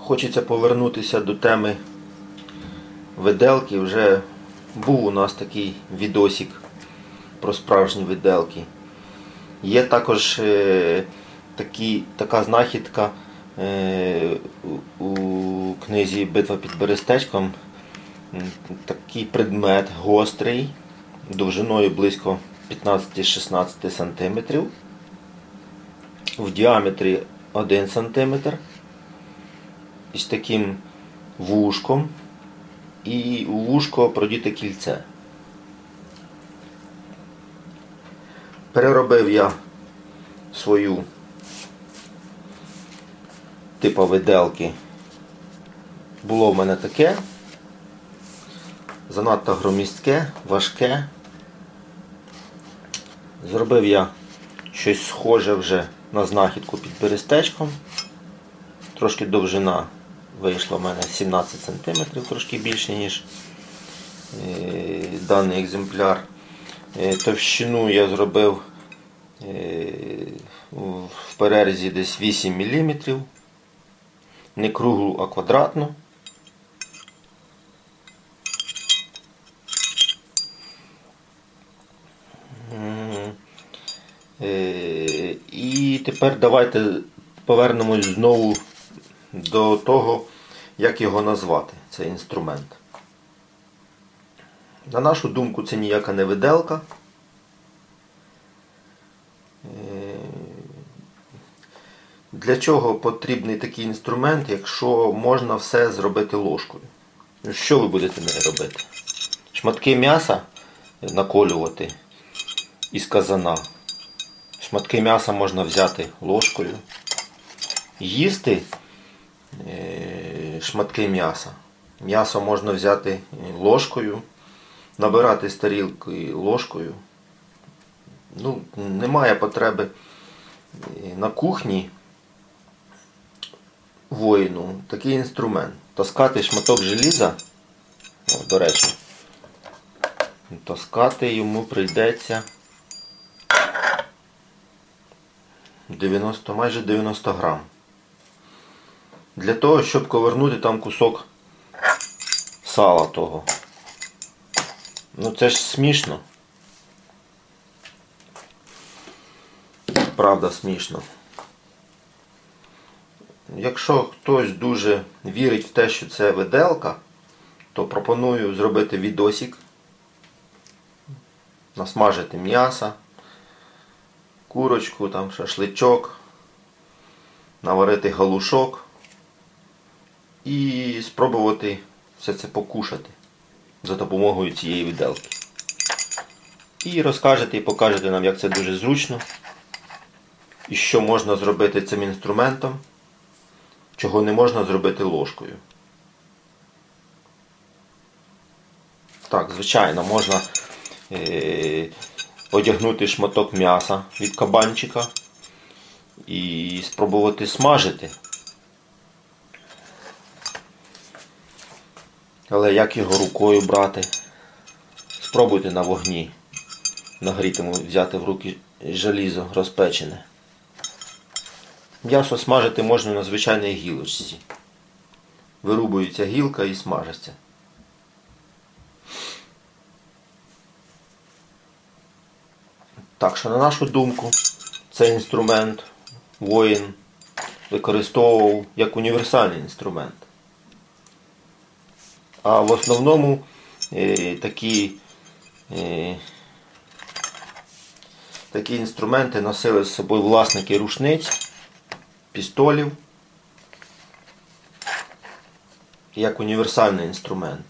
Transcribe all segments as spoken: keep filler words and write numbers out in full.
Хочеться повернутися до теми виделки. Вже був у нас такий відосик про справжні виделки. Є також е, такі, така знахідка е, у, у книзі «Битва під Берестечком». Такий предмет гострий, довжиною близько п'ятнадцять-шістнадцять сантиметрів, в діаметрі один сантиметр, із таким вушком, і у вушко продіте кільце. Переробив я свою типу виделки. Було в мене таке, занадто громістке, важке. Зробив я щось схоже вже на знахідку під Берестечком. Трошки довжина вийшла в мене сімнадцять сантиметрів, трошки більше, ніж е, даний екземпляр. Е, товщину я зробив е, в перерізі десь вісім міліметрів. Не круглу, а квадратну. Е, і тепер давайте повернемось знову до того, як його назвати, цей інструмент. На нашу думку, це ніяка не виделка. Для чого потрібний такий інструмент, якщо можна все зробити ложкою? Що ви будете нею робити? Шматки м'яса наколювати із казана. Шматки м'яса можна взяти ложкою. Їсти шматки м'яса. М'ясо можна взяти ложкою, набирати з тарілки ложкою. Ну, немає потреби на кухні воїну такий інструмент. Таскати шматок желіза, о, до речі, таскати йому прийдеться дев'яносто, майже дев'яносто грам. Для того, щоб ковернути там кусок сала того. Ну це ж смішно. Правда, смішно. Якщо хтось дуже вірить в те, що це виделка, то пропоную зробити відосик, насмажити м'яса, курочку, там, шашличок, наварити галушок і спробувати все це покушати за допомогою цієї виделки. І розкажете і покажете нам, як це дуже зручно, і що можна зробити цим інструментом, чого не можна зробити ложкою. Так, звичайно, можна е одягнути шматок м'яса від кабанчика і спробувати смажити. Але як його рукою брати? Спробуйте на вогні нагрітому взяти в руки желізо розпечене. М'ясо смажити можна на звичайній гілочці. Вирубується гілка і смажиться. Так що, на нашу думку, цей інструмент воїн використовував як універсальний інструмент. А в основному е, такі, е, такі інструменти носили з собою власники рушниць, пістолів, як універсальний інструмент.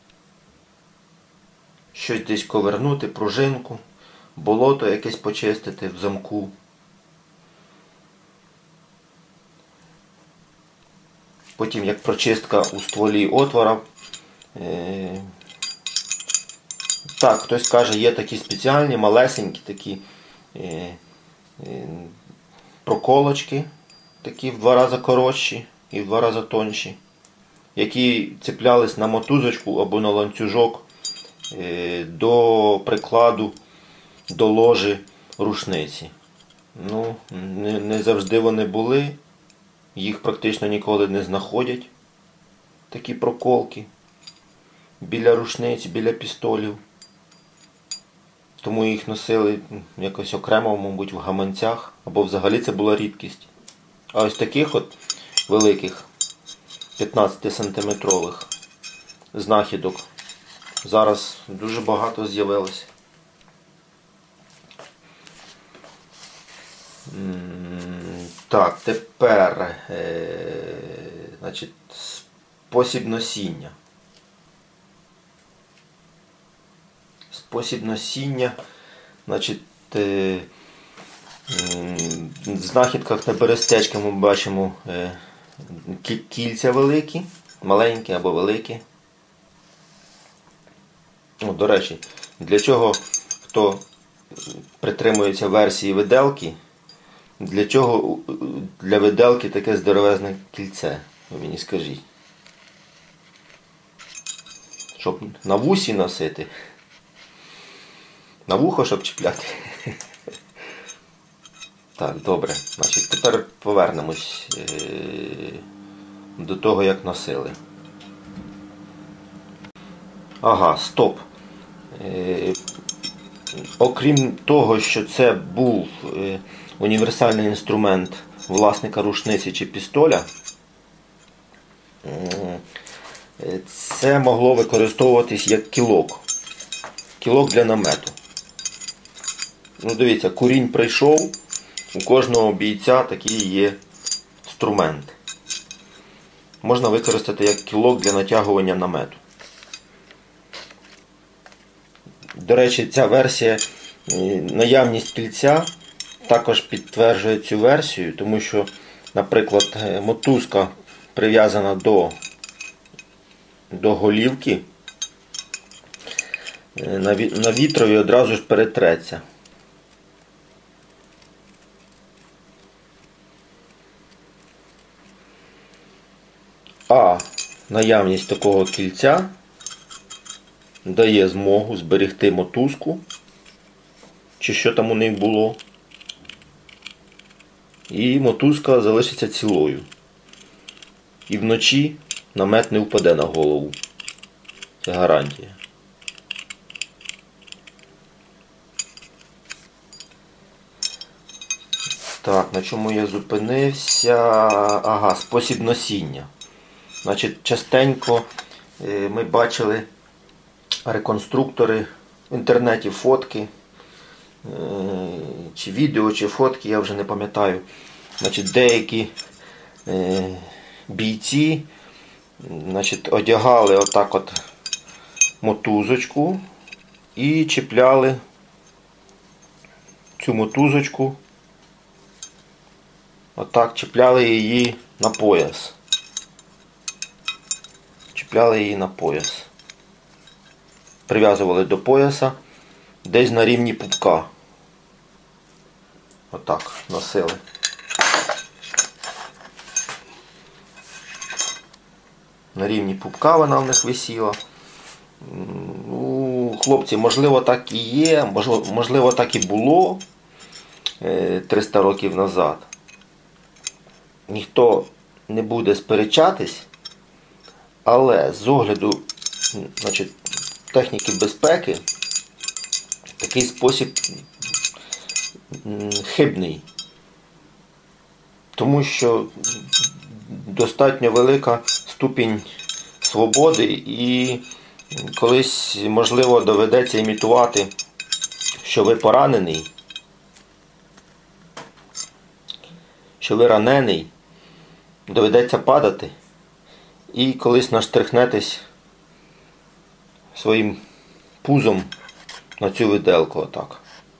Щось десь ковернути, пружинку, болото якесь почистити в замку. Потім як прочистка у стволі отвора. Е, так, хтось каже, є такі спеціальні, малесенькі такі е, е, проколочки, такі в два рази коротші і в два рази тонші, які цеплялись на мотузочку або на ланцюжок е, до прикладу, до ложі рушниці. Ну, не, не завжди вони були. їх практично ніколи не знаходять, такі проколки, біля рушниць, біля пістолів. Тому їх носили якось окремо, мабуть, в гаманцях, або взагалі це була рідкість. А ось таких от великих п'ятнадцятисантиметрових знахідок зараз дуже багато з'явилося. Так, тепер е, значить, спосіб носіння. Спосіб носіння, значить, е, в знахідках на берестечках ми бачимо е, кільця великі, маленькі або великі. О, до речі, для чого, хто притримується версії виделки, для чого для виделки таке здоровезне кільце? Ви мені скажіть. Щоб на вусі носити? На вухо, щоб чіпляти? Так, добре. Значить, тепер повернемось е до того, як носили. Ага, стоп. Е окрім того, що це був е універсальний інструмент власника рушниці чи пістоля, е це могло використовуватись як кілок. Кілок для намету. Ну, дивіться, курінь прийшов, у кожного бійця такий є інструмент. Можна використати як кілок для натягування намету. До речі, ця версія, наявність кільця, також підтверджує цю версію, тому що, наприклад, мотузка прив'язана до, до голівки, на вітрові одразу ж перетреться. А наявність такого кільця дає змогу зберегти мотузку, чи що там у них було, і мотузка залишиться цілою. І вночі намет не впаде на голову. Це гарантія. Так, на чому я зупинився? Ага, спосіб носіння. Значить, частенько ми бачили реконструктори в інтернеті, фотки, чи відео, чи фотки, я вже не пам'ятаю. Значить, деякі бійці, значить, одягали отак от мотузочку і чіпляли цю мотузочку, отак чіпляли її на пояс. Чіпляли її на пояс. Прив'язували до пояса десь на рівні пупка. Отак носили. На рівні пупка вона в них висіла. Ну, хлопці, можливо так і є, можливо так і було триста років назад. Ніхто не буде сперечатись, але з огляду, значить, техніки безпеки такий спосіб хибний. Тому що достатньо велика ступінь свободи і колись, можливо, доведеться імітувати, що ви поранений, що ви ранений, доведеться падати і колись наштрихнетесь своїм пузом на цю виделку отак.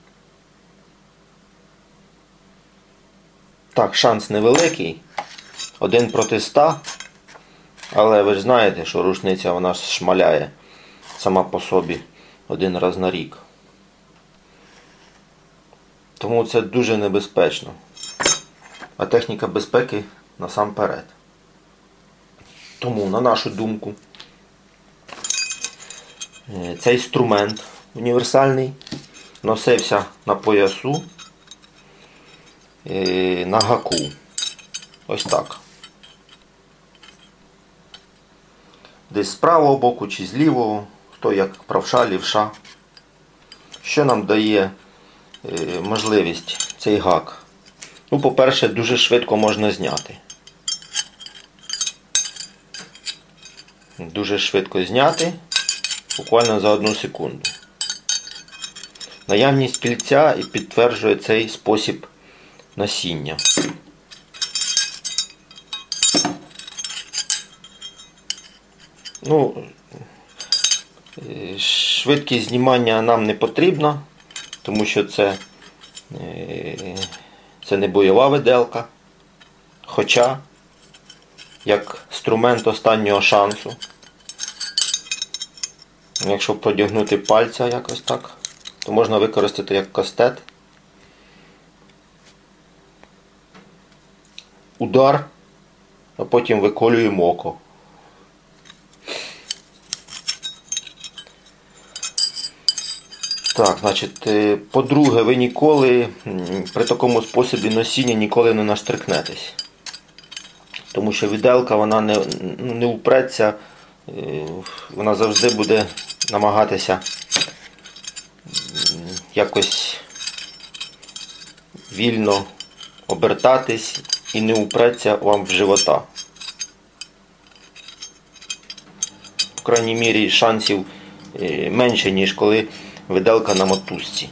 Так, шанс невеликий, один проти ста, але ви ж знаєте, що рушниця вона шмаляє сама по собі один раз на рік. Тому це дуже небезпечно. А техніка безпеки насамперед. Тому, на нашу думку, цей інструмент універсальний носився на поясу, на гаку. Ось так. десь з правого боку чи з лівого, хто як правша, лівша. Що нам дає е, можливість цей гак? Ну, по-перше, дуже швидко можна зняти. Дуже швидко зняти, буквально за одну секунду. Наявність кільця і підтверджує цей спосіб носіння. Ну, швидкість знімання нам не потрібна, тому що це, це не бойова виделка. Хоча, як інструмент останнього шансу, якщо продягнути пальця якось так, то можна використати як кастет. Удар, а потім виколюємо око. Так, значить, по-друге, ви ніколи при такому способі носіння ніколи не наштрикнетесь. Тому що виделка, вона не, не упреться, вона завжди буде намагатися якось вільно обертатись і не упреться вам в живота. В крайній мірі шансів менше, ніж коли виделка на мотузці.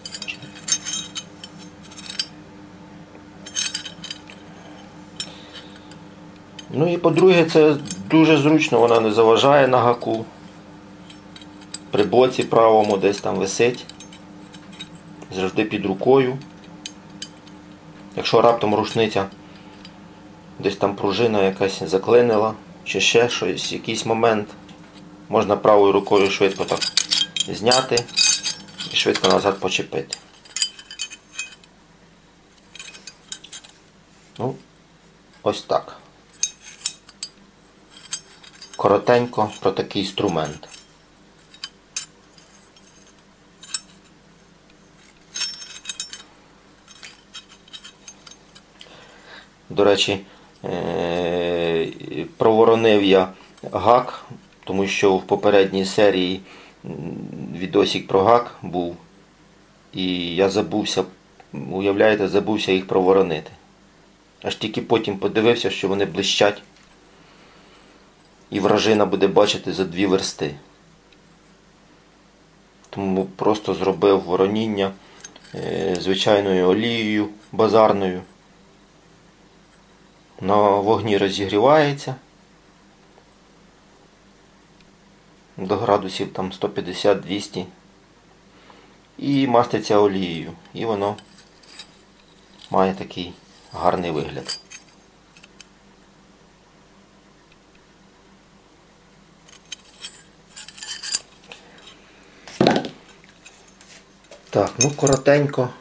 Ну і по-друге, це дуже зручно, вона не заважає на гаку. При боці правому десь там висить. Завжди під рукою. Якщо раптом рушниця, десь там пружина якась заклинила, чи ще щось, якийсь момент, можна правою рукою швидко так зняти і швидко назад почепити. Ну, ось так. Коротенько про такий інструмент. До речі, проворонив я гак, тому що в попередній серії відосик про гак був, і я забувся, уявляєте, забувся їх проворонити. Аж тільки потім подивився, що вони блищать, і вражина буде бачити за дві версти. Тому просто зробив вороніння звичайною олією базарною. На вогні розігрівається до градусів там сто п'ятдесят - двісті і маститься олією. І воно має такий гарний вигляд. Так, ну коротенько